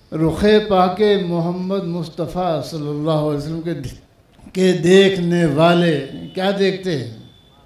رخ پاک محمد مصطفیٰ صلی اللہ علیہ وسلم کے دیکھنے والے کیا دیکھتے ہیں؟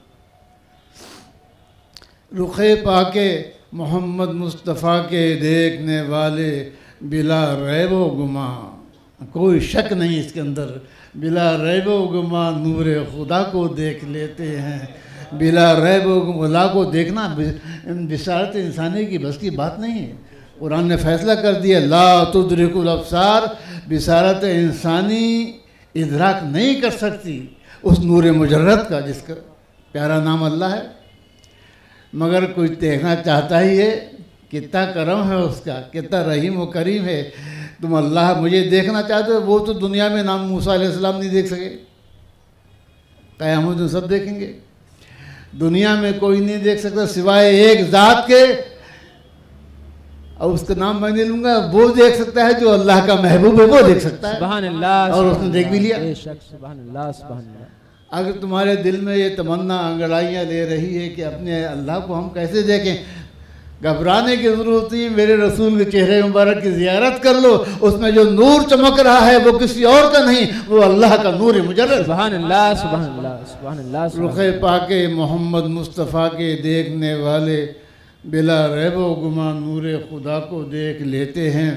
رخ پاک محمد مصطفیٰ کے دیکھنے والے بلا ریب و گماں، کوئی شک نہیں اس کے اندر، بلا ریب و گماں نور خدا کو دیکھ لیتے ہیں۔ بلا ریب و گماں کو دیکھنا بصارت انسانی کی بس کی بات نہیں ہے۔ قرآن نے فیصلہ کر دیا لا تدرک الابصار، بصارت انسانی ادراک نہیں کر سکتی اس نور مجرد کا جس کا پیارا نام اللہ ہے، مگر کوئی دیکھنا چاہتا ہی ہے۔ کتنا کرم ہے اس کا، کتنا رحیم و کریم ہے۔ تم اللہ مجھے دیکھنا چاہتے ہو، وہ تو دنیا میں نام موسیٰ علیہ السلام نہیں دیکھ سکے، قیامت میں سب دیکھیں گے۔ دنیا میں کوئی نہیں دیکھ سکتا سوائے ایک ذات کے، اور اس کا نام میں نہیں لوں گا، وہ دیکھ سکتا ہے جو اللہ کا محبوب ہے، وہ دیکھ سکتا ہے۔ سبحان اللہ، اور اس نے دیکھ بھی لیا۔ بے شک، سبحان اللہ، سبحان اللہ۔ اگر تمہارے دل میں یہ تمنا انگڑائیاں لے رہی ہے کہ اپنے اللہ کو ہم کیسے دیکھیں، گھبرانے کی ضرورت نہیں، میرے رسول کے چہرے مبارک کی زیارت کر لو، اس میں جو نور چمک رہا ہے وہ کسی اور کا نہیں، وہ اللہ کا نور مجرد۔ سبحان اللہ، سبحان اللہ، سبحان اللہ۔ رخ پاک محمد مصطفیٰ کے دیکھنے والے بلا ریب و گماں نور خدا کو دیکھ لیتے ہیں۔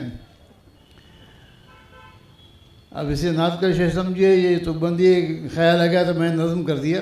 اب اسے نعت کا شیخ سمجھیے، یہ تو بندی خیال آ گیا تو میں نے نظم کر دیا۔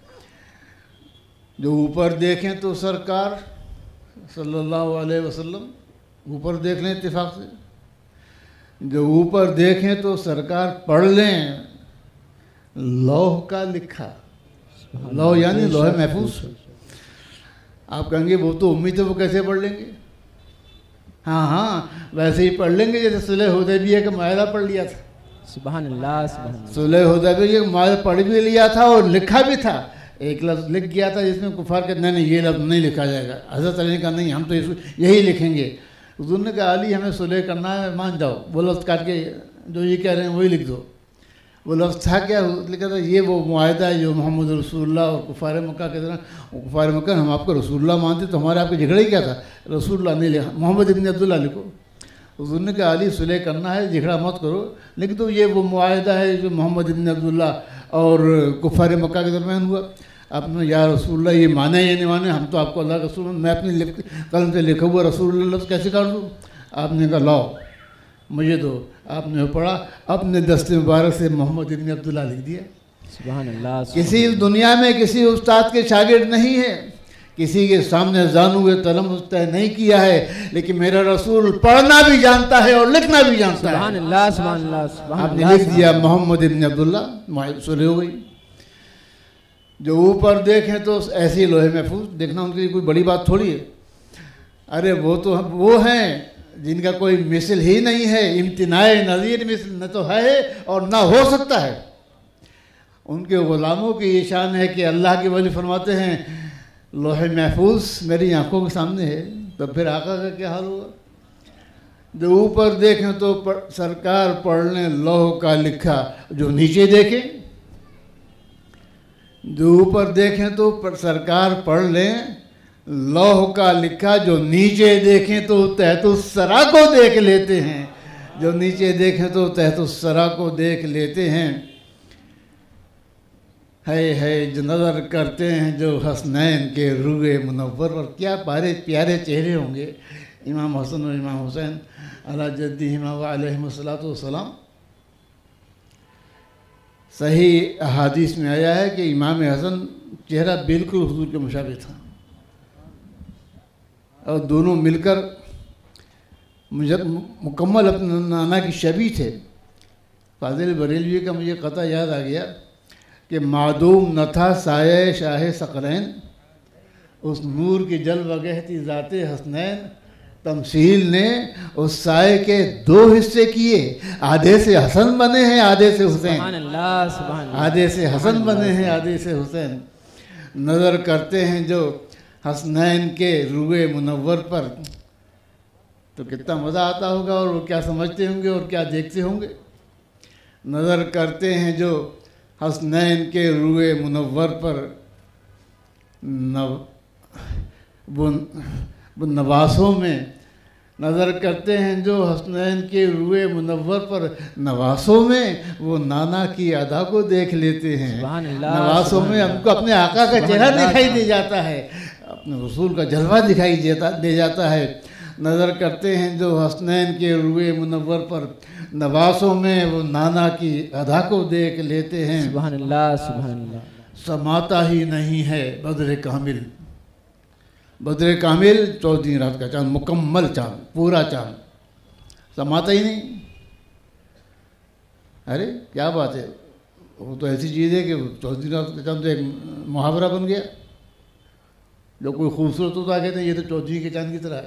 جو اوپر دیکھیں تو سرکار صلی اللہ علیہ وسلم، اوپر دیکھ لیں اتفاق سے، جو اوپر دیکھیں تو سرکار پڑھ لیں لوح کا لکھا، لوح یعنی لوح محفوظ۔ آپ کہیں گے وہ تو امید ہے، وہ کیسے پڑھ لیں گے؟ ہاں ویسے ہی پڑھ لیں گے جیسے صلح حدیبیہ کا معاہدہ پڑھ لیا تھا۔ سبحان اللہ، سبحان اللہ۔ صلح حدیبیہ کا معاہدہ پڑھ بھی لیا تھا اور لکھا بھی تھا، ایک لفظ لکھ گیا تھا جس میں کفار کہتے نہیں یہ لفظ نہیں لکھا جائے گا۔ حضرت علی نے کہا نہیں، ہم تو یہی لکھیں گے۔ حضور نے کہا علی ہمیں صلح کرنا ہے، مان جاؤ، وہ لفظ کاٹ کے جو یہ کہہ رہے ہیں وہی لکھ دو۔ وہ لفظ تھا کیا؟ لکھا تھا یہ وہ معاہدہ ہے جو محمد رسول اللہ اور کفار مکہ کے طرح، کفار مکہ ہم آپ کو رسول اللہ مانتے تو ہمارے آپ کے جھگڑے ہی کیا تھا؟ رسول اللہ نہیں لکھا، محمد ابن عبداللہ لکھو۔ حضور نے کہا علی صلح کرنا ہے، جھگڑا مت کرو، لیکن تو یہ وہ معاہدہ ہے جو محمد ابن عبداللہ اور کفار مکہ کے درمیان ہوا۔ آپ نے یا رسول اللہ یہ مانے یا نہیں مانے، ہم تو آپ کو اللہ کا رسول، میں اپنی قلم سے لکھا ہوا رسول اللہ لفظ کیسے کر دوں؟ آپ نے کہا لاؤ مجھے دو۔ آپ نے پڑھا، اپنے دست مبارک سے محمد ابن عبداللہ لکھ دیا۔ سبحان اللہ۔ کسی دنیا میں کسی استاد کے شاگرد نہیں ہے، کسی کے سامنے زانو تلمس طے نہیں کیا ہے، لیکن میرا رسول پڑھنا بھی جانتا ہے اور لکھنا بھی جانتا ہے۔ سبحان اللہ، سبحان اللہ، سبحان آپ نے اللہ۔ لکھ دیا محمد ابن عبداللہ، صلح ہو گئی۔ جو اوپر دیکھیں تو ایسی لوح محفوظ، دیکھنا ان کے لیے کوئی بڑی بات تھوڑی ہے۔ ارے وہ تو وہ ہیں جن کا کوئی مثل ہی نہیں ہے، امتناع نظیر مثل نہ تو ہے اور نہ ہو سکتا ہے۔ ان کے غلاموں کی یہ شان ہے کہ اللہ کے ولی فرماتے ہیں لوح محفوظ میری آنکھوں کے سامنے ہے، تو پھر آقا کا کیا حال ہوگا؟ جو اوپر دیکھیں تو سرکار پڑھ لیں لوح کا لکھا، جو نیچے دیکھیں، جو اوپر دیکھیں تو سرکار پڑھ لیں لوح کا لکھا، جو نیچے دیکھیں تو تحت الثری کو دیکھ لیتے ہیں، جو نیچے دیکھیں تو تحت الثری کو دیکھ لیتے ہیں۔ ہے جو نظر کرتے ہیں جو حسنین کے روئے منور پر، کیا پیارے چہرے ہوں گے امام حسن اور امام حسین علی جدہما وعلیہم الصلاۃ والسلام۔ صحیح احادیث میں آیا ہے کہ امام حسن چہرہ بالکل حضور کے مشابہ تھا، اور دونوں مل کر مکمل اپنے نانا کی شبیہ تھے۔ فاضل بریلوی کا مجھے قطع یاد آ گیا کہ معدوم نہ تھا سایہ شاہ ثقلین، اس نور کی جلوہ گہتی ذات حسنین، تمثیل نے اس سائے کے دو حصے کیے، آدھے سے حسن بنے ہیں آدھے سے حسین، سبحان اللہ، سبحان اللہ۔ آدھے سے حسن بنے ہیں آدھے سے حسین۔ نظر کرتے ہیں جو حسنین کے روئے منور پر، تو کتنا مزہ آتا ہوگا، اور وہ کیا سمجھتے ہوں گے اور کیا دیکھتے ہوں گے۔ نظر کرتے ہیں جو حسنین کے روئے منور پر، وہ نواسوں میں نظر کرتے ہیں جو حسنین کے روئے منور پر نواسوں میں وہ نانا کی ادا کو دیکھ لیتے ہیں۔ سبحان اللہ، نواسوں میں ہم کو اپنے آقا کا چہرہ دکھائی دے جاتا ہے، اپنے رسول کا جلوہ دکھائی دے جاتا ہے۔ نظر کرتے ہیں جو حسنین کے روئے منور پر نواسوں میں وہ نانا کی ادا کو دیکھ لیتے ہیں۔ سبحان اللہ، سبحان اللہ۔ سماتا ہی نہیں ہے بدر کامل، بدر کامل 14 رات کا چاند، مکمل چاند، پورا چاند سماتا ہی نہیں۔ ارے کیا بات ہے، وہ تو ایسی چیز ہے کہ 14 رات کا چاند تو ایک محاورہ بن گیا۔ جو کوئی خوبصورت ہوتا کہتے ہیں یہ تو 14 کے چاند کی طرح ہے،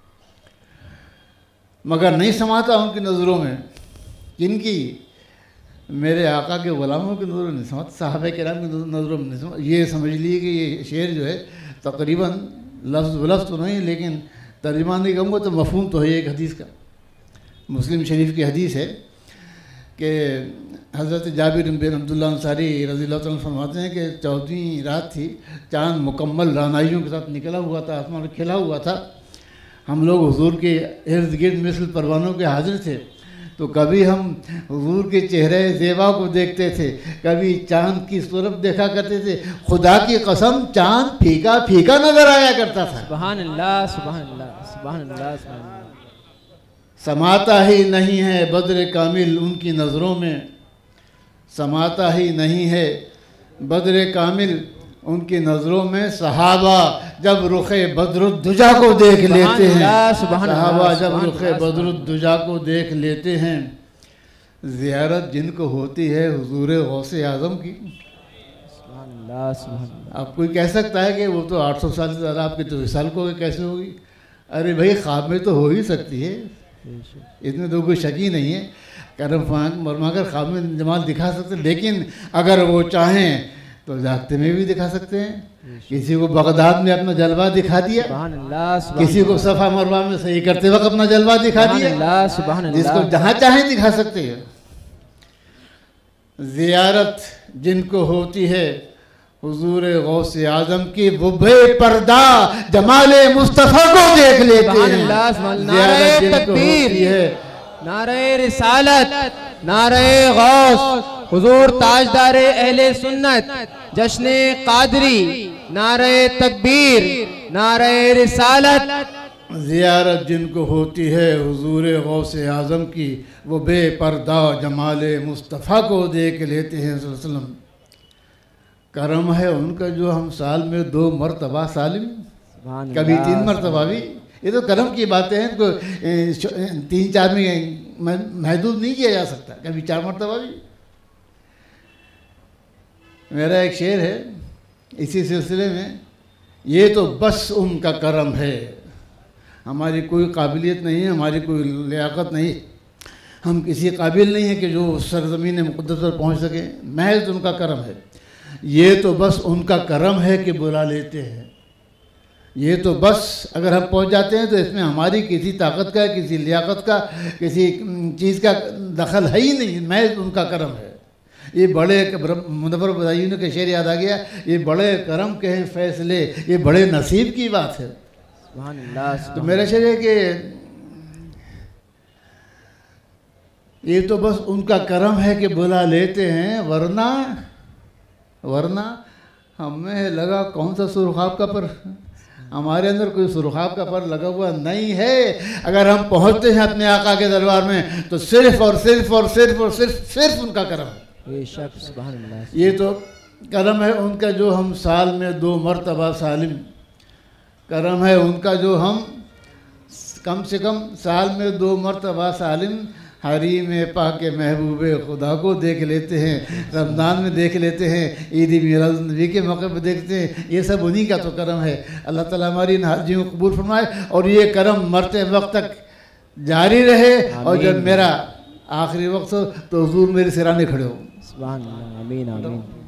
مگر نہیں سماتا ان کی نظروں میں۔ کن کی؟ میرے آقا کے غلاموں کی نظروں میں نہیں سماتا، صحابہ کرام کی نظروں میں نہیں سماتا۔ یہ سمجھ لیے کہ یہ شعر جو ہے تقریباً لفظ بلفظ تو نہیں، لیکن ترجمہ نہیں کہوں گا تو مفہوم تو ہے ایک حدیث کا۔ مسلم شریف کی حدیث ہے کہ حضرت جابر بن عبداللہ انصاری رضی اللہ عنہ فرماتے ہیں کہ 14 رات تھی، چاند مکمل رعنائیوں کے ساتھ نکلا ہوا تھا، آسمان میں کھلا ہوا تھا۔ ہم لوگ حضور کے ارد گرد مثل پروانوں کے حاضر تھے، تو کبھی ہم حضور کے چہرے زیبا کو دیکھتے تھے، کبھی چاند کی صورت دیکھا کرتے تھے۔ خدا کی قسم چاند پھیکا پھیکا نظر آیا کرتا تھا۔ سبحان اللہ، سبحان اللہ، سبحان اللہ، سبحان اللہ۔ سماتا ہی نہیں ہے بدر کامل ان کی نظروں میں، سماتا ہی نہیں ہے بدر کامل ان کی نظروں میں۔ صحابہ جب رخ بدر الدجا کو دیکھ لیتے ہیں، صحابہ جب رخ بدر الدجا کو دیکھ لیتے ہیں، زیارت جن کو ہوتی ہے حضور غوث اعظم کی۔ سبحان اللہ، سبحان اللہ۔ اب کوئی کہہ سکتا ہے کہ وہ تو 800 سال سے زیادہ آپ کی تو وصال کو کیسے ہوگی؟ ارے بھائی خواب میں تو ہو ہی سکتی ہے، اس میں تو کوئی شک ہی نہیں ہے۔ کرم فرما کر خواب میں جمال دکھا سکتے، لیکن اگر وہ چاہیں تو جاگتے میں بھی دکھا سکتے ہیں۔ کسی کو بغداد میں اپنا جلوہ دکھا دیا، سبحان اللہ، سبحان کسی کو صفا مروہ میں صحیح کرتے وقت اپنا جلوہ دکھا دیا، اللہ، سبحان اللہ۔ جس کو جہاں چاہیں دکھا سکتے ہیں۔ زیارت جن کو ہوتی ہے حضور غوث اعظم کی، وہ بے پردہ جمال مصطفیٰ کو دیکھ لیتے سبحان ہیں۔ اللہ، سبحان اللہ۔ زیارت جن نعرہ کو ہوتی ہے، تکبیر، نعرہ رسالت، نعرہ غوث، حضور تاجدار اہل سنت، جشن قادری، نعرہ تکبیر، نعرہ رسالت۔ زیارت جن کو ہوتی ہے حضور غوث اعظم کی، وہ بے پردہ جمال مصطفیٰ کو دیکھ لیتے ہیں صلی اللہ علیہ وسلم۔ کرم ہے ان کا جو ہم سال میں 2 مرتبہ سالم، کبھی 3 مرتبہ بھی، یہ تو کرم کی باتیں ہیں، کو 3-4 میں محدود نہیں کیا جا سکتا، کبھی 4 مرتبہ بھی۔ میرا ایک شعر ہے اسی سلسلے میں، یہ تو بس ان کا کرم ہے، ہماری کوئی قابلیت نہیں ہے، ہماری کوئی لیاقت نہیں، ہم کسی قابل نہیں ہیں کہ جو سرزمین مقدس پر پہنچ سکیں، محض ان کا کرم ہے۔ یہ تو بس ان کا کرم ہے کہ بلا لیتے ہیں، یہ تو بس اگر ہم پہنچ جاتے ہیں تو اس میں ہماری کسی طاقت کا، کسی لیاقت کا، کسی چیز کا دخل ہے ہی نہیں، محض ان کا کرم ہے۔ یہ بڑے منور بدایون کے شعر یاد آ گیا، یہ بڑے کرم کے ہیں فیصلے، یہ بڑے نصیب کی بات ہے۔ سبحان اللہ۔ تو میرا شعر ہے کہ یہ تو بس ان کا کرم ہے کہ بلا لیتے ہیں، ورنہ ہمیں لگا کون سا سرخاب کا پر، ہمارے اندر کوئی سرخاب کا پر لگا ہوا نہیں ہے۔ اگر ہم پہنچتے ہیں اپنے آقا کے دربار میں تو صرف اور صرف اور صرف اور صرف ان کا کرم ہے۔ بے شک، سبحان اللہ۔ یہ تو کرم ہے ان کا جو ہم سال میں 2 مرتبہ سالم، کرم ہے ان کا جو ہم کم سے کم سال میں 2 مرتبہ سالم حریم پاک محبوب خدا کو دیکھ لیتے ہیں، رمضان میں دیکھ لیتے ہیں، عید میلاد النبی کے موقع پہ دیکھتے ہیں۔ یہ سب انہی کا تو کرم ہے۔ اللہ تعالیٰ ہماری ان حاجیوں کو قبول فرمائے اور یہ کرم مرتے وقت تک جاری رہے، اور جب میرا آخری وقت ہو تو حضور میرے سرانے کھڑے ہو۔ سبحان اللہ، آمین آمین۔